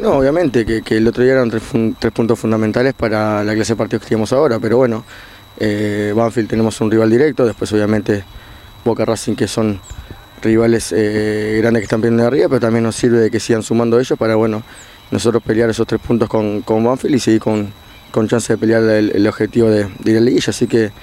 no, obviamente que el otro día eran tres puntos fundamentales para la clase de partidos que tenemos ahora, pero bueno, Banfield tenemos un rival directo, después obviamente Boca, Racing, que son rivales grandes que están peleando de arriba, pero también nos sirve de que sigan sumando ellos para, bueno, nosotros pelear esos 3 puntos con Banfield y seguir con chance de pelear el objetivo de ir a la liguilla, así que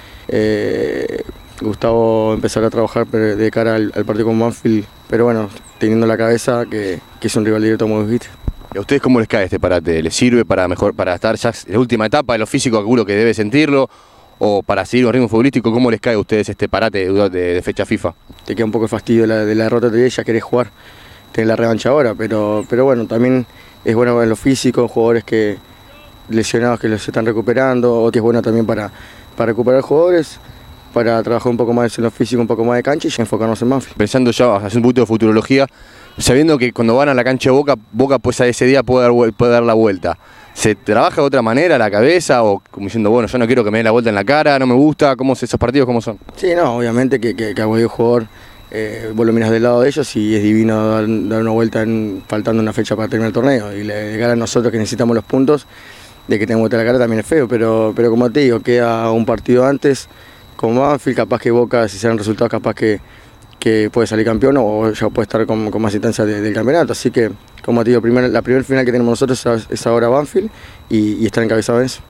Gustavo empezará a trabajar de cara al partido con Banfield, pero bueno, teniendo la cabeza que es un rival directo, como dijiste. ¿Y a ustedes cómo les cae este parate? ¿Les sirve para estar ya en la última etapa de lo físico, calculo que debe sentirlo, o para seguir un ritmo futbolístico? ¿Cómo les cae a ustedes este parate de fecha FIFA? Te queda un poco el fastidio de la derrota de ya querés jugar, tenés la revancha ahora, pero bueno, también es bueno en lo físico, jugadores lesionados que los están recuperando, o que es bueno también para recuperar jugadores, para trabajar un poco más en lo físico, un poco más de cancha y ya enfocarnos en Banfield. Pensando ya, hacer un poquito de futurología, sabiendo que cuando van a la cancha de Boca pues a ese día puede dar la vuelta. ¿Se trabaja de otra manera la cabeza o como diciendo, bueno, yo no quiero que me dé la vuelta en la cara, no me gusta? ¿Cómo esos partidos cómo son? Sí, no, obviamente que a cualquier jugador vos lo miras del lado de ellos y es divino dar una vuelta faltando una fecha para terminar el torneo. Y de cara a nosotros que necesitamos los puntos, de que tengo vuelta en la cara también es feo, pero como te digo, queda un partido antes con Banfield, capaz que Boca, si se dan resultados, capaz que puede salir campeón o ya puede estar con más instancia del campeonato. Así que, como te digo, la primera final que tenemos nosotros es ahora Banfield y estar encabezado en eso.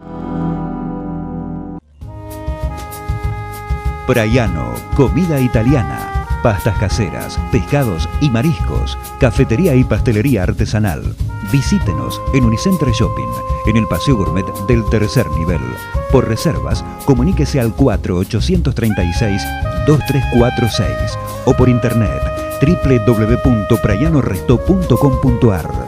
Praiano, comida italiana. Pastas caseras, pescados y mariscos, cafetería y pastelería artesanal. Visítenos en Unicenter Shopping, en el Paseo Gourmet del tercer nivel. Por reservas, comuníquese al 4836-2346 o por internet www.praianoresto.com.ar.